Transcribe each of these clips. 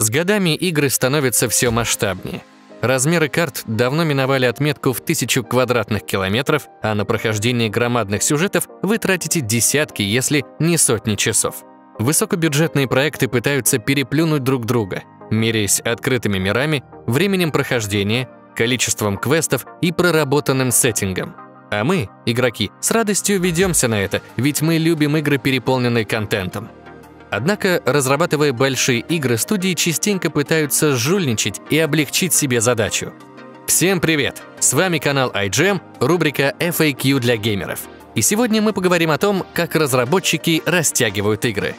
С годами игры становятся все масштабнее. Размеры карт давно миновали отметку в 1000 квадратных километров, а на прохождение громадных сюжетов вы тратите десятки, если не сотни часов. Высокобюджетные проекты пытаются переплюнуть друг друга, меряясь открытыми мирами, временем прохождения, количеством квестов и проработанным сеттингом. А мы, игроки, с радостью ведемся на это, ведь мы любим игры, переполненные контентом. Однако, разрабатывая большие игры, студии частенько пытаются жульничать и облегчить себе задачу. Всем привет! С вами канал iGEM, рубрика FAQ для геймеров. И сегодня мы поговорим о том, как разработчики растягивают игры.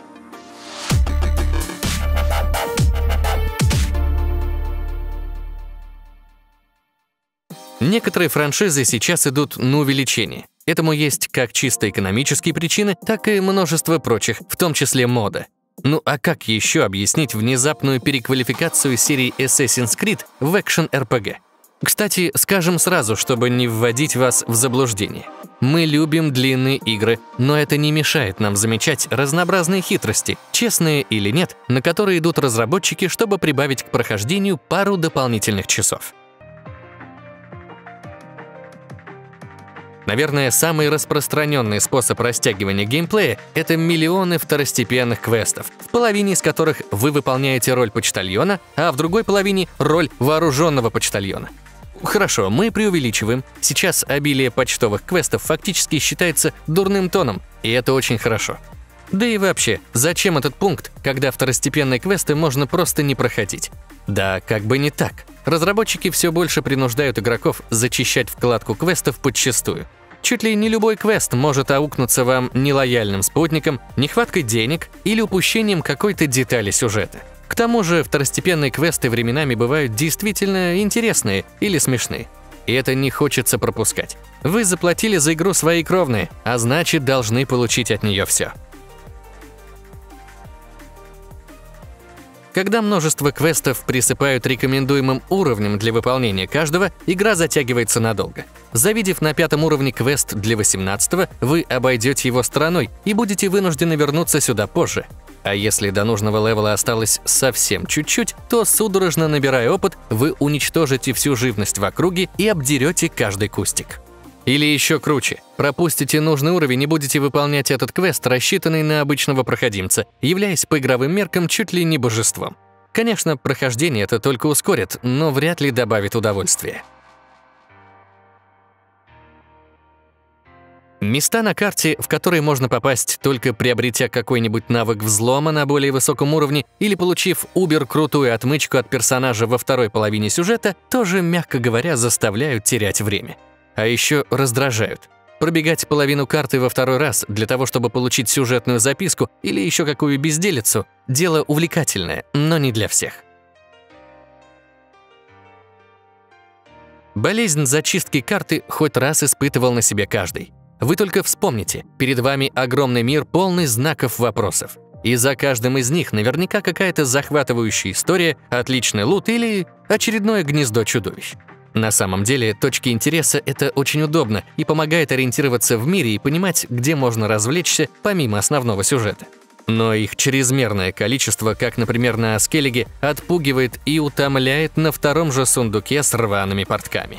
Некоторые франшизы сейчас идут на увеличение. Этому есть как чисто экономические причины, так и множество прочих, в том числе мода. Ну а как еще объяснить внезапную переквалификацию серии Assassin's Creed в экшен-RPG? Кстати, скажем сразу, чтобы не вводить вас в заблуждение. Мы любим длинные игры, но это не мешает нам замечать разнообразные хитрости, честные или нет, на которые идут разработчики, чтобы прибавить к прохождению пару дополнительных часов. Наверное, самый распространенный способ растягивания геймплея – это миллионы второстепенных квестов, в половине из которых вы выполняете роль почтальона, а в другой половине – роль вооруженного почтальона. Хорошо, мы преувеличиваем. Сейчас обилие почтовых квестов фактически считается дурным тоном, и это очень хорошо. Да и вообще, зачем этот пункт, когда второстепенные квесты можно просто не проходить? Да, как бы не так. Разработчики все больше принуждают игроков зачищать вкладку квестов подчистую. Чуть ли не любой квест может аукнуться вам нелояльным спутником, нехваткой денег или упущением какой-то детали сюжета. К тому же второстепенные квесты временами бывают действительно интересные или смешные. И это не хочется пропускать. Вы заплатили за игру свои кровные, а значит, должны получить от нее все. Когда множество квестов присыпают рекомендуемым уровнем для выполнения каждого, игра затягивается надолго. Завидев на 5-м уровне квест для 18-го, вы обойдете его стороной и будете вынуждены вернуться сюда позже. А если до нужного левела осталось совсем чуть-чуть, то, судорожно набирая опыт, вы уничтожите всю живность в округе и обдерете каждый кустик. Или еще круче, пропустите нужный уровень и будете выполнять этот квест, рассчитанный на обычного проходимца, являясь по игровым меркам чуть ли не божеством. Конечно, прохождение это только ускорит, но вряд ли добавит удовольствия. Места на карте, в которые можно попасть, только приобретя какой-нибудь навык взлома на более высоком уровне или получив убер-крутую отмычку от персонажа во второй половине сюжета, тоже, мягко говоря, заставляют терять время. А еще раздражают. Пробегать половину карты во второй раз для того, чтобы получить сюжетную записку или еще какую безделицу – дело увлекательное, но не для всех. Болезнь зачистки карты хоть раз испытывал на себе каждый. Вы только вспомните, перед вами огромный мир, полный знаков вопросов. И за каждым из них наверняка какая-то захватывающая история, отличный лут или очередное гнездо чудовищ. На самом деле, точки интереса – это очень удобно и помогает ориентироваться в мире и понимать, где можно развлечься помимо основного сюжета. Но их чрезмерное количество, как, например, на Аскеллиге, отпугивает и утомляет на втором же сундуке с рваными портками.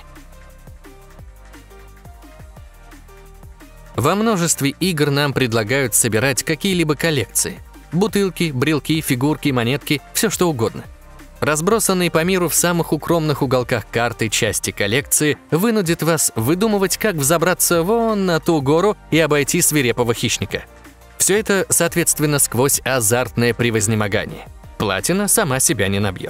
Во множестве игр нам предлагают собирать какие-либо коллекции. Бутылки, брелки, фигурки, монетки – все что угодно. Разбросанные по миру в самых укромных уголках карты части коллекции вынудят вас выдумывать, как взобраться вон на ту гору и обойти свирепого хищника. Все это, соответственно, сквозь азартное превознемогание. Платина сама себя не набьет.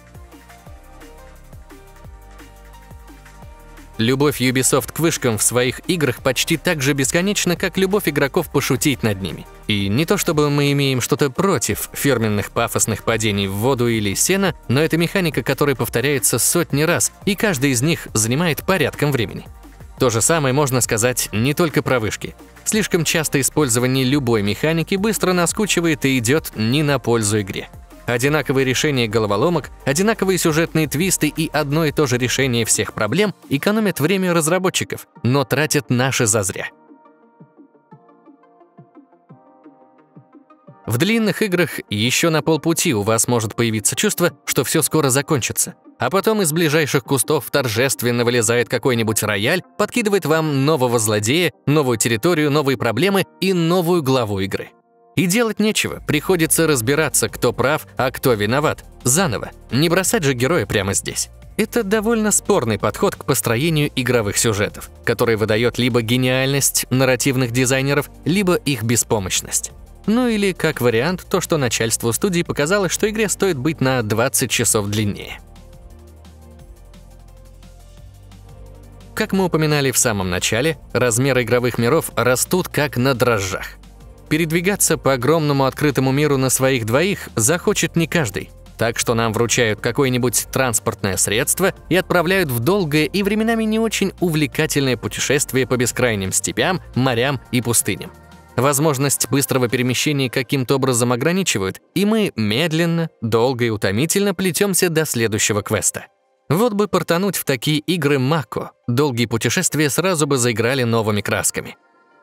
Любовь Ubisoft к вышкам в своих играх почти так же бесконечна, как любовь игроков пошутить над ними. И не то чтобы мы имеем что-то против фирменных пафосных падений в воду или сено, но это механика, которая повторяется сотни раз, и каждый из них занимает порядком времени. То же самое можно сказать не только про вышки. Слишком частое использование любой механики быстро наскучивает и идет не на пользу игре. Одинаковые решения головоломок, одинаковые сюжетные твисты и одно и то же решение всех проблем экономят время разработчиков, но тратят наше зазря. В длинных играх еще на полпути у вас может появиться чувство, что все скоро закончится. А потом из ближайших кустов торжественно вылезает какой-нибудь рояль, подкидывает вам нового злодея, новую территорию, новые проблемы и новую главу игры. И делать нечего, приходится разбираться, кто прав, а кто виноват. Заново, не бросать же героя прямо здесь. Это довольно спорный подход к построению игровых сюжетов, который выдает либо гениальность нарративных дизайнеров, либо их беспомощность. Ну или, как вариант, то, что начальству студии показалось, что игре стоит быть на 20 часов длиннее. Как мы упоминали в самом начале, размеры игровых миров растут как на дрожжах. Передвигаться по огромному открытому миру на своих двоих захочет не каждый. Так что нам вручают какое-нибудь транспортное средство и отправляют в долгое и временами не очень увлекательное путешествие по бескрайним степям, морям и пустыням. Возможность быстрого перемещения каким-то образом ограничивают, и мы медленно, долго и утомительно плетемся до следующего квеста. Вот бы портануть в такие игры Мако, долгие путешествия сразу бы заиграли новыми красками.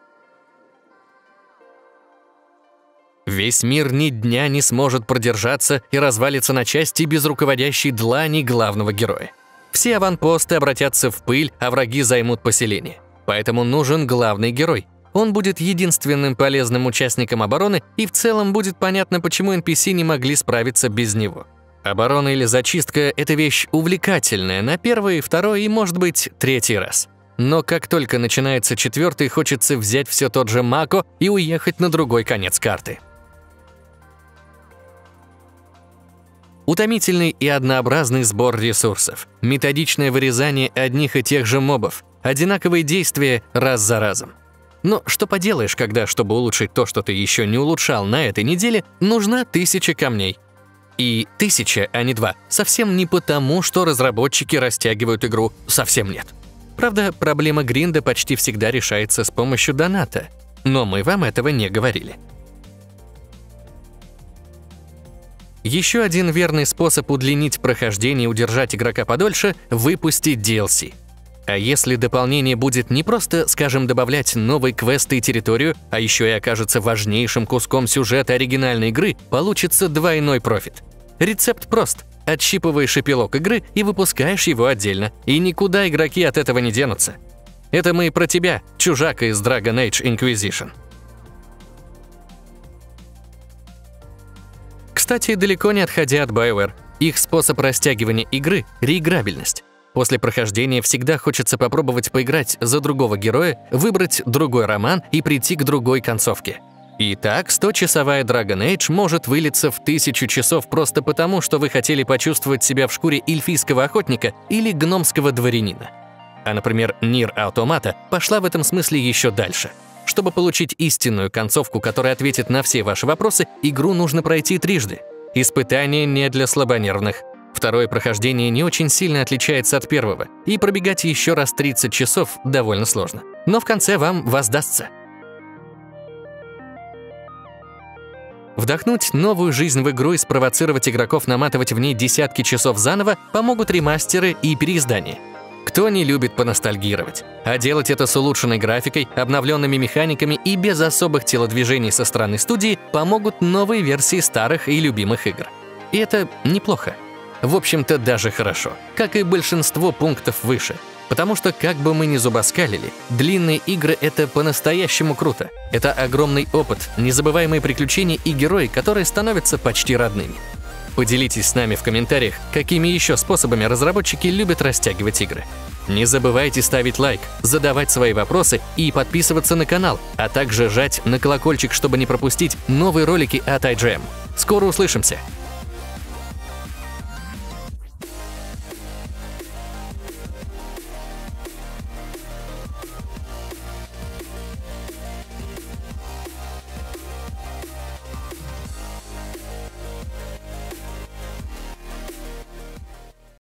Весь мир ни дня не сможет продержаться и развалится на части без руководящей длани главного героя. Все аванпосты обратятся в пыль, а враги займут поселение. Поэтому нужен главный герой. Он будет единственным полезным участником обороны, и в целом будет понятно, почему NPC не могли справиться без него. Оборона или зачистка – это вещь увлекательная на первый, второй и, может быть, третий раз. Но как только начинается четвертый, хочется взять все тот же Мако и уехать на другой конец карты. Утомительный и однообразный сбор ресурсов, методичное вырезание одних и тех же мобов, одинаковые действия раз за разом. Но что поделаешь, когда, чтобы улучшить то, что ты еще не улучшал на этой неделе, нужна 1000 камней. И 1000, а не 2, совсем не потому, что разработчики растягивают игру, совсем нет. Правда, проблема гринда почти всегда решается с помощью доната, но мы вам этого не говорили. Еще один верный способ удлинить прохождение и удержать игрока подольше – выпустить DLC. А если дополнение будет не просто, скажем, добавлять новые квесты и территорию, а еще и окажется важнейшим куском сюжета оригинальной игры, получится двойной профит. Рецепт прост. Отщипываешь эпилог игры и выпускаешь его отдельно, и никуда игроки от этого не денутся. Это мы про тебя, чужак из Dragon Age Inquisition. Кстати, далеко не отходя от BioWare, их способ растягивания игры – реиграбельность. После прохождения всегда хочется попробовать поиграть за другого героя, выбрать другой роман и прийти к другой концовке. И так 100-часовая Dragon Age может вылиться в 1000 часов просто потому, что вы хотели почувствовать себя в шкуре эльфийского охотника или гномского дворянина. А, например, Nier Automata пошла в этом смысле еще дальше. Чтобы получить истинную концовку, которая ответит на все ваши вопросы, игру нужно пройти трижды. Испытание не для слабонервных. Второе прохождение не очень сильно отличается от первого, и пробегать еще раз 30 часов довольно сложно. Но в конце вам воздастся. Вдохнуть новую жизнь в игру и спровоцировать игроков наматывать в ней десятки часов заново помогут ремастеры и переиздания. Кто не любит поностальгировать? А делать это с улучшенной графикой, обновленными механиками и без особых телодвижений со стороны студии помогут новые версии старых и любимых игр. И это неплохо. В общем-то, даже хорошо, как и большинство пунктов выше. Потому что, как бы мы ни зубоскалили, длинные игры — это по-настоящему круто. Это огромный опыт, незабываемые приключения и герои, которые становятся почти родными. Поделитесь с нами в комментариях, какими еще способами разработчики любят растягивать игры. Не забывайте ставить лайк, задавать свои вопросы и подписываться на канал, а также жать на колокольчик, чтобы не пропустить новые ролики от IGN. Скоро услышимся!